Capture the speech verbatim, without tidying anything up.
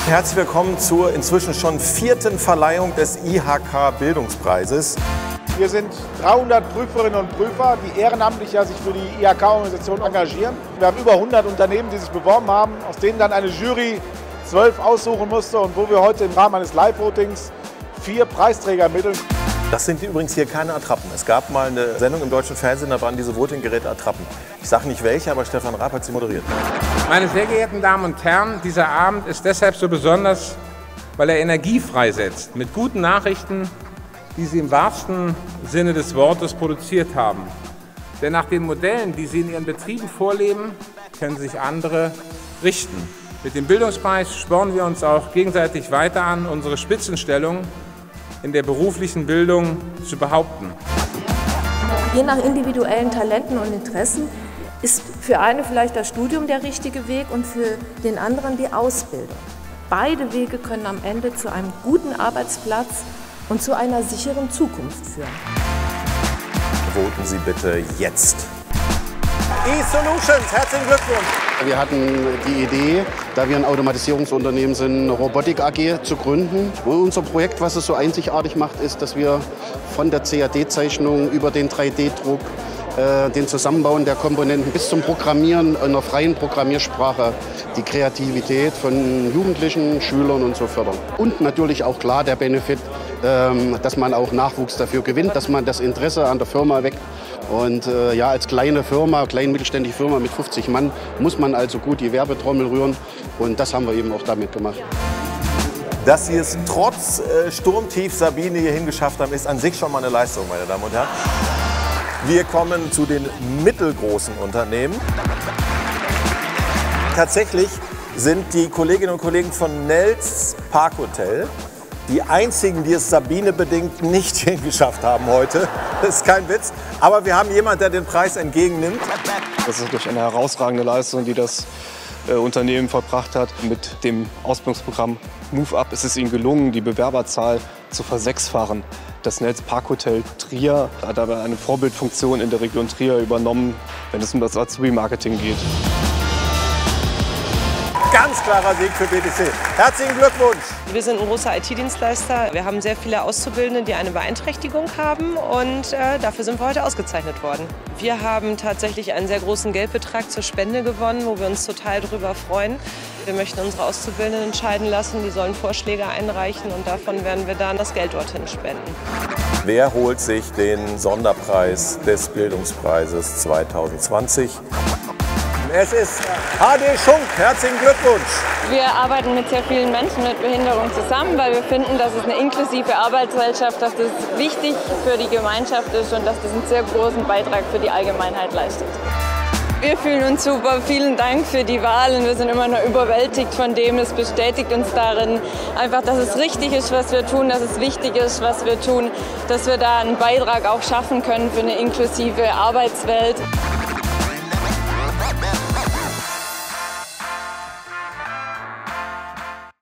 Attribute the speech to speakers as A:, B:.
A: Herzlich willkommen zur inzwischen schon vierten Verleihung des I H K-Bildungspreises.
B: Wir sind dreihundert Prüferinnen und Prüfer, die ehrenamtlich ja sich für die I H K-Organisation engagieren. Wir haben über hundert Unternehmen, die sich beworben haben, aus denen dann eine Jury zwölf aussuchen musste und wo wir heute im Rahmen eines Live-Votings vier Preisträger ermitteln.
A: Das sind übrigens hier keine Attrappen. Es gab mal eine Sendung im deutschen Fernsehen, da waren diese Voting-Geräte Attrappen. Ich sage nicht welche, aber Stefan Raab hat sie moderiert.
C: Meine sehr geehrten Damen und Herren, dieser Abend ist deshalb so besonders, weil er Energie freisetzt mit guten Nachrichten, die Sie im wahrsten Sinne des Wortes produziert haben. Denn nach den Modellen, die Sie in Ihren Betrieben vorleben, können sich andere richten. Mit dem Bildungspreis spornen wir uns auch gegenseitig weiter an, unsere Spitzenstellung in der beruflichen Bildung zu behaupten.
D: Je nach individuellen Talenten und Interessen ist für eine vielleicht das Studium der richtige Weg und für den anderen die Ausbildung. Beide Wege können am Ende zu einem guten Arbeitsplatz und zu einer sicheren Zukunft führen.
A: Voten Sie bitte jetzt. E-Solutions, herzlichen Glückwunsch!
E: Wir hatten die Idee, da wir ein Automatisierungsunternehmen sind, eine Robotik A G zu gründen. Und unser Projekt, was es so einzigartig macht, ist, dass wir von der C A D-Zeichnung über den drei D Druck, äh, den Zusammenbauen der Komponenten bis zum Programmieren in einer freien Programmiersprache die Kreativität von Jugendlichen, Schülern und so fördern. Und natürlich auch klar der Benefit, ähm, dass man auch Nachwuchs dafür gewinnt, dass man das Interesse an der Firma weckt. Und äh, ja, als kleine Firma, kleine mittelständische Firma mit fünfzig Mann, muss man also gut die Werbetrommel rühren. Und das haben wir eben auch damit gemacht.
A: Dass Sie es trotz äh, Sturmtief Sabine hierhin geschafft haben, ist an sich schon mal eine Leistung, meine Damen und Herren. Wir kommen zu den mittelgroßen Unternehmen. Tatsächlich sind die Kolleginnen und Kollegen von Nels Parkhotel die einzigen, die es Sabine bedingt nicht hingeschafft haben heute. Das ist kein Witz. Aber wir haben jemanden, der den Preis entgegennimmt.
F: Das ist durch eine herausragende Leistung, die das äh, Unternehmen vollbracht hat. Mit dem Ausbildungsprogramm Move Up ist es ihnen gelungen, die Bewerberzahl zu versechsfachen. Das Nels Parkhotel Trier hat aber eine Vorbildfunktion in der Region Trier übernommen, wenn es um das Azubi-Marketing geht.
A: Ganz klarer Sieg für B T C. Herzlichen Glückwunsch!
G: Wir sind ein großer I T-Dienstleister. Wir haben sehr viele Auszubildende, die eine Beeinträchtigung haben und äh, dafür sind wir heute ausgezeichnet worden. Wir haben tatsächlich einen sehr großen Geldbetrag zur Spende gewonnen, wo wir uns total darüber freuen. Wir möchten unsere Auszubildenden entscheiden lassen, die sollen Vorschläge einreichen und davon werden wir dann das Geld dorthin spenden.
A: Wer holt sich den Sonderpreis des Bildungspreises zweitausendzwanzig? Es ist H D Schunk. Herzlichen Glückwunsch!
H: Wir arbeiten mit sehr vielen Menschen mit Behinderung zusammen, weil wir finden, dass es eine inklusive Arbeitsgesellschaft, dass das wichtig für die Gemeinschaft ist und dass das einen sehr großen Beitrag für die Allgemeinheit leistet. Wir fühlen uns super. Vielen Dank für die Wahl und wir sind immer noch überwältigt von dem. Es bestätigt uns darin einfach, dass es richtig ist, was wir tun, dass es wichtig ist, was wir tun, dass wir da einen Beitrag auch schaffen können für eine inklusive Arbeitswelt.